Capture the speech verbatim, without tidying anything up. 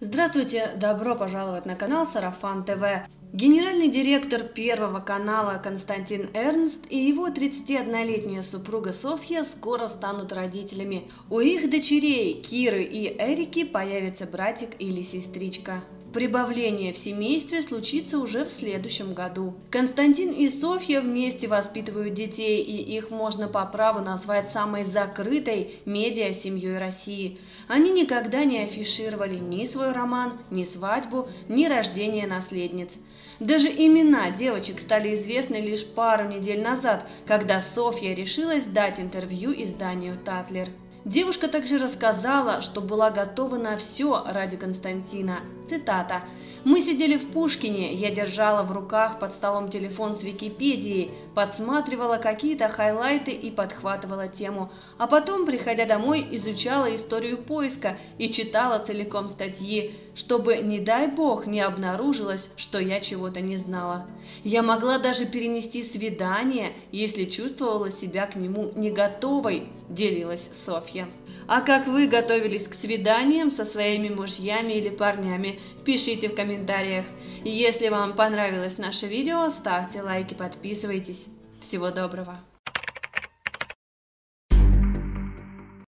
Здравствуйте, добро пожаловать на канал Сарафан ТВ. Генеральный директор Первого канала Константин Эрнст и его тридцатиоднолетняя супруга Софья скоро станут родителями. У их дочерей Киры и Эрики появится братик или сестричка. Прибавление в семействе случится уже в следующем году. Константин и Софья вместе воспитывают детей, и их можно по праву назвать самой закрытой медиа-семьей России. Они никогда не афишировали ни свой роман, ни свадьбу, ни рождение наследниц. Даже имена девочек стали известны лишь пару недель назад, когда Софья решилась дать интервью изданию «Татлер». Девушка также рассказала, что была готова на все ради Константина. Цитата. «Мы сидели в Пушкине, я держала в руках под столом телефон с Википедией, подсматривала какие-то хайлайты и подхватывала тему, а потом, приходя домой, изучала историю поиска и читала целиком статьи, чтобы, не дай бог, не обнаружилось, что я чего-то не знала. Я могла даже перенести свидание, если чувствовала себя к нему не готовой», – делилась Софья. А как вы готовились к свиданиям со своими мужьями или парнями? Пишите в комментариях. И если вам понравилось наше видео, ставьте лайки, подписывайтесь. Всего доброго!